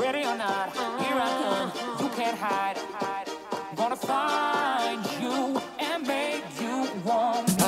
Ready or not, here I come. You can't hide. Gonna find you and make you want me.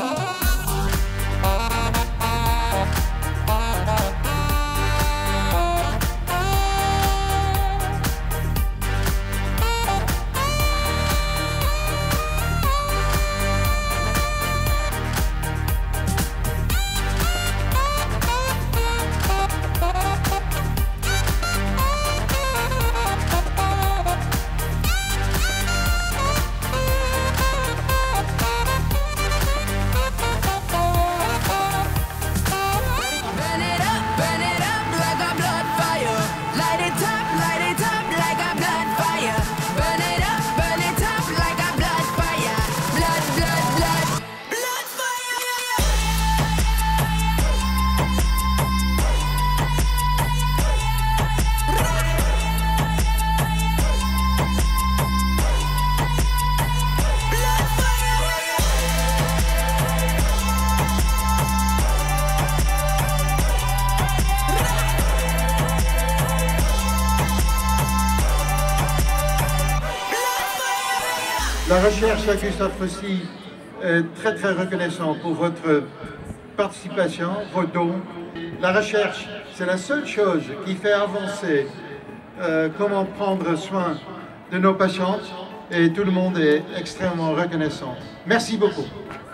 La recherche à Gustave Roussy est très reconnaissant pour votre participation, vos dons. La recherche, c'est la seule chose qui fait avancer comment prendre soin de nos patientes et tout le monde est extrêmement reconnaissant. Merci beaucoup.